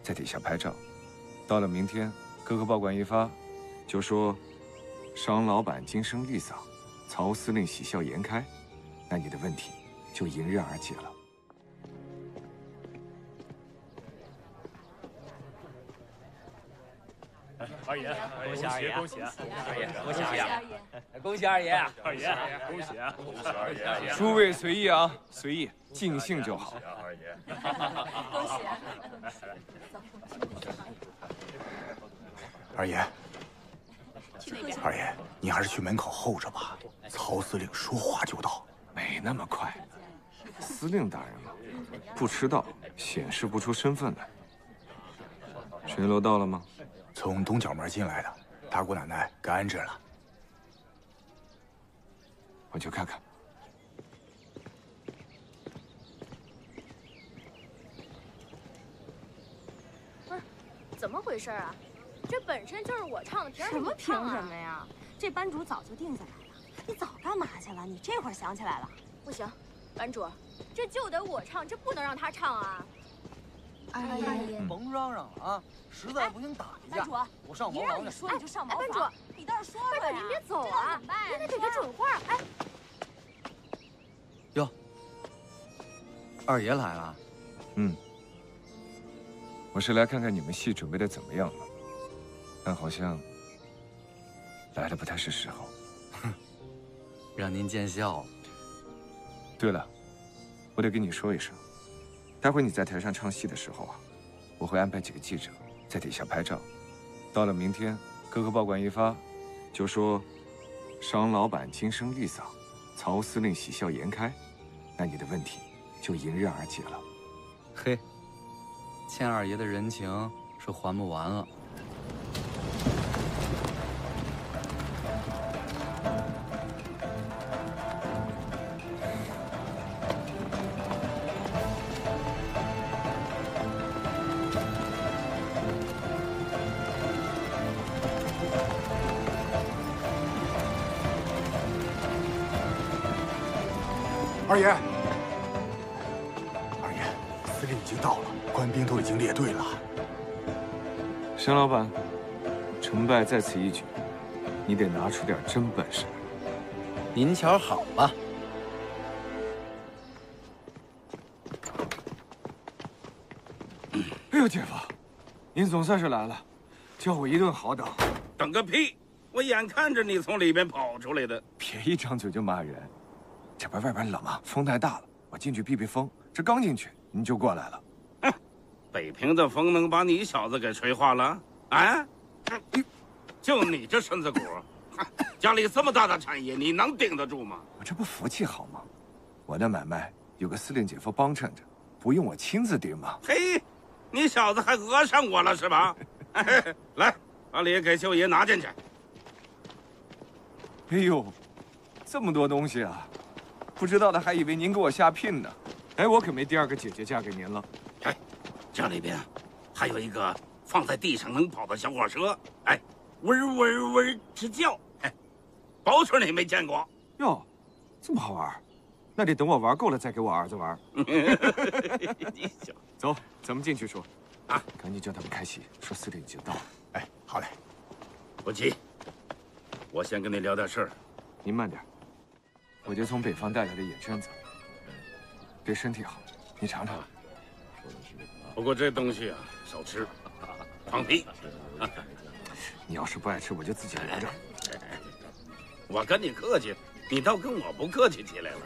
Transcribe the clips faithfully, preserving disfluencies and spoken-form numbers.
在底下拍照。到了明天，各个报馆一发，就说商老板今生丽嗓，曹司令喜笑颜开，那你的问题就迎刃而解了。 二爷， 恭喜二爷！ 恭喜啊！ 二爷，恭喜二爷！恭喜二爷！ 二爷！ 恭喜啊！恭喜二爷！ 诸位随意啊，随意，尽兴就好。 二爷， 恭喜！ 二爷，二爷，你还是去门口候着吧。曹司令说话就到， 没那么快。司令大人嘛，不迟到显示不出身份来。巡逻到了吗？ 从东角门进来的，大姑奶奶给安置了。 我去看看。 不是，怎么回事啊？这本身就是我唱的，凭什么凭唱啊？ 什么呀？这班主早就定下来了，你早干嘛去了？你这会儿想起来了？ 不行，班主，这就得我唱，这不能让他唱啊！ 二爷， 甭嚷嚷了啊！实在不行打一架。 班主， 我上你茅房去。 让你说你就上茅房。 班主，你倒是说说呀！ 班主您别走啊！ 怎么办呀？ 您得给个准话。哎， 哟，二爷来了。 嗯，我是来看看你们戏准备的怎么样了，但好像来的不太是时候。 哼，让您见笑了。 对了，我得跟你说一声。 待会你在台上唱戏的时候啊，我会安排几个记者在底下拍照。到了明天，各个报馆一发，就说商老板今生丽嗓，曹司令喜笑颜开，那你的问题就迎刃而解了。 嘿，欠二爷的人情是还不完了。 二爷，二爷，司令已经到了，官兵都已经列队了。 商老板，成败在此一举，你得拿出点真本事。 您瞧好吧。 哎呦，姐夫，您总算是来了，叫我一顿好等。 等个屁！我眼看着你从里边跑出来的。 别一张嘴就骂人。 这边外边冷啊，风太大了，我进去避避风。这刚进去，您就过来了。 哼，北平的风能把你小子给吹化了？啊？就你这身子骨，家里这么大的产业，你能顶得住吗？ 我这不服气好吗？我的买卖有个司令姐夫帮衬着，不用我亲自盯吗？ 嘿，你小子还讹上我了是吧？来，把礼给舅爷拿进去。 哎呦，这么多东西啊！ 不知道的还以为您给我下聘呢，哎，我可没第二个姐姐嫁给您了。 哎，这里边还有一个放在地上能跑的小火车，哎，嗡嗡嗡直叫，哎，保准你没见过。 哟，这么好玩，那得等我玩够了再给我儿子玩。 你小， 走，咱们进去说。啊，赶紧叫他们开戏，说司令已经到了。 哎，好嘞。 不急，我先跟你聊点事儿。 您慢点。 我就从北方带来的眼圈子，对身体好，你尝尝。 不过这东西啊，少吃，放屁。 你要是不爱吃，我就自己留着。 我跟你客气，你倒跟我不客气起来了。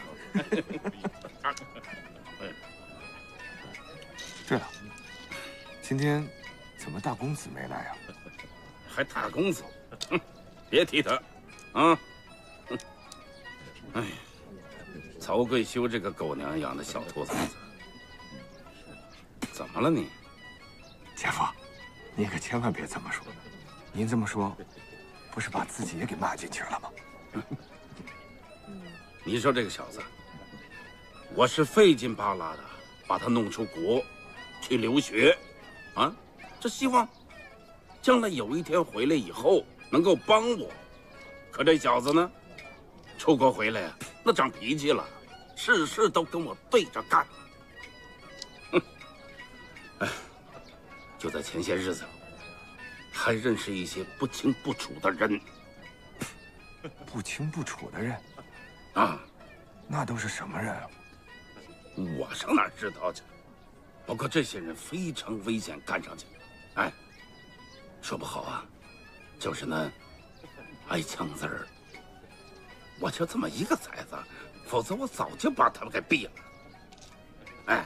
对了，今天怎么大公子没来啊？ 还大公子？哼，别提他，啊。 哎，曹贵修这个狗娘养的小兔崽子，怎么了你？ 姐夫，您可千万别这么说。您这么说，不是把自己也给骂进去了吗？ 你说这个小子，我是费劲巴拉的把他弄出国去留学，啊，这希望将来有一天回来以后能够帮我。可这小子呢？ 出国回来呀，那长脾气了，事事都跟我对着干。哼，哎， 就在前些日子，还认识一些不清不楚的人。 不清不楚的人？ 啊， 那都是什么人啊？ 我上哪知道去？不过这些人非常危险，干上去，哎，说不好啊，就是那挨枪子儿。我就这么一个崽子，否则我早就把他们给毙了。哎，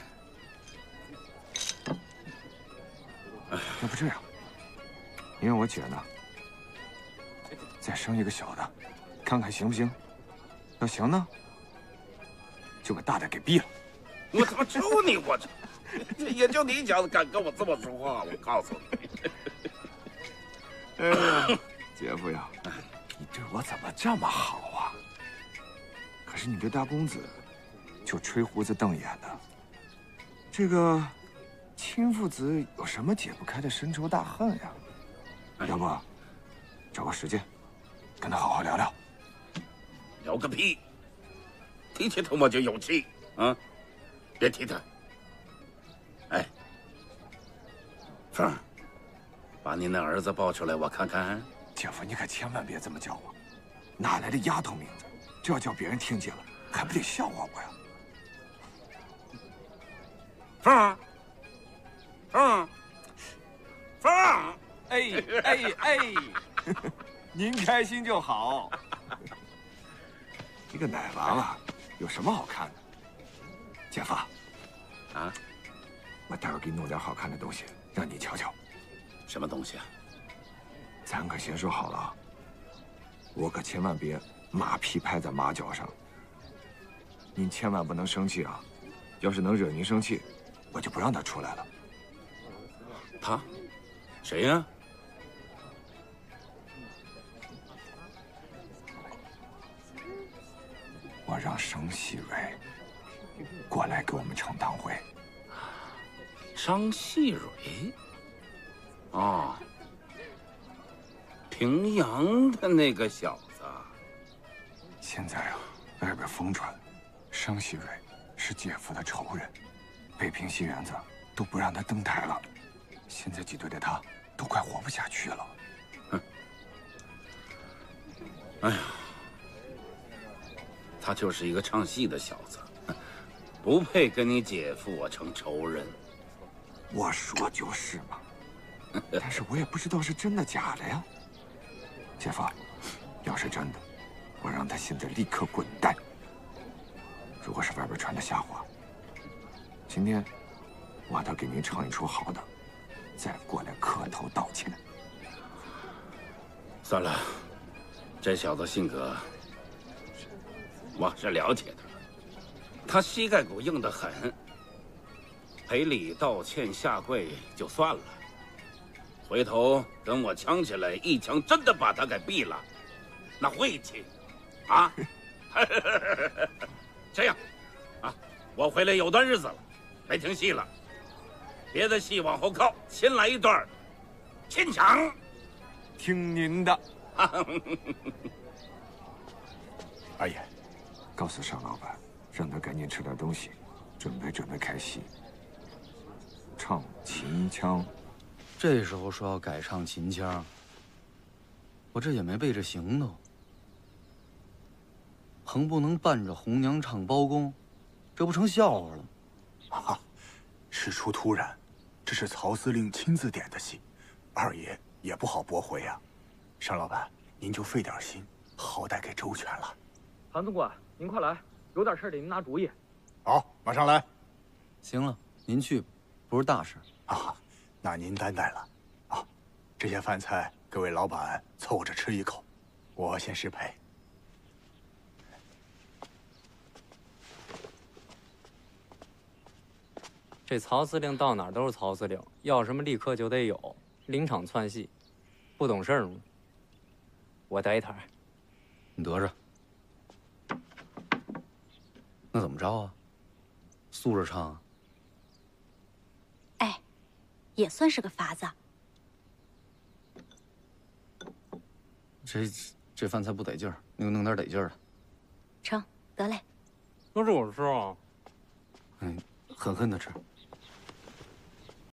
要不这样，你让我姐呢，再生一个小的，看看行不行？要行呢，就把大的给毙了。 我他妈抽你！我这，也就你小子敢跟我这么说话，我告诉你。 哎呀，姐夫呀，你对我怎么这么好啊？可是你这大公子，就吹胡子瞪眼的。这个亲父子有什么解不开的深仇大恨呀？要不找个时间，跟他好好聊聊。 聊个屁！提起他我就有气啊！别提他。哎，凤儿，把你那儿子抱出来，我看看。 姐夫，你可千万别这么叫我，哪来的丫头名字？这要叫别人听见了，还不得笑话我呀？ 凤儿，凤儿，凤儿， 哎哎哎，您开心就好。这个奶娃娃有什么好看的？姐夫， 啊， 我待会儿给你弄点好看的东西，让你瞧瞧。 什么东西啊？ 咱可先说好了啊，我可千万别马屁拍在马脚上。您千万不能生气啊！要是能惹您生气，我就不让他出来了。 他，谁呀？ 我让盛细蕊过来给我们唱堂会。 张细蕊？哦，平阳的那个小子。 现在啊，外边疯传，盛细蕊是姐夫的仇人，北平戏园子都不让他登台了。现在挤兑的他都快活不下去了。 哼！哎呀，他就是一个唱戏的小子，不配跟你姐夫我成仇人。 我说就是嘛，但是我也不知道是真的假的呀。姐夫，要是真的，我让他现在立刻滚蛋。如果是外边传的瞎话，今天我得给您唱一出好的，再过来磕头道歉。 算了，这小子性格我是了解的，他膝盖骨硬得很，赔礼道歉下跪就算了，回头跟我呛起来，一枪真的把他给毙了，那晦气啊！这样啊，我回来有段日子了，没听戏了，别的戏往后靠，先来一段牵强。 听您的。 二爷， 告诉尚老板，让他赶紧吃点东西，准备准备开戏。唱秦腔。 这时候说要改唱秦腔，我这也没背着行头。横不能伴着红娘唱包公，这不成笑话了？ 啊，事出突然，这是曹司令亲自点的戏，二爷也不好驳回呀。尚老板，您就费点心，好歹给周全了。 韩总管，您快来，有点事得您拿主意。 好，马上来。 行了，您去吧，不是大事。 啊，那您担待了。啊，这些饭菜各位老板凑着吃一口，我先失陪。 这曹司令到哪儿都是曹司令，要什么立刻就得有，临场窜戏，不懂事儿吗？我带一台， 你得着。那怎么着啊？素着唱啊？ 哎，也算是个法子。 这这饭菜不得劲儿，你给我弄点得劲儿的。 成，得嘞。 那是我吃啊。 嗯，狠狠的吃。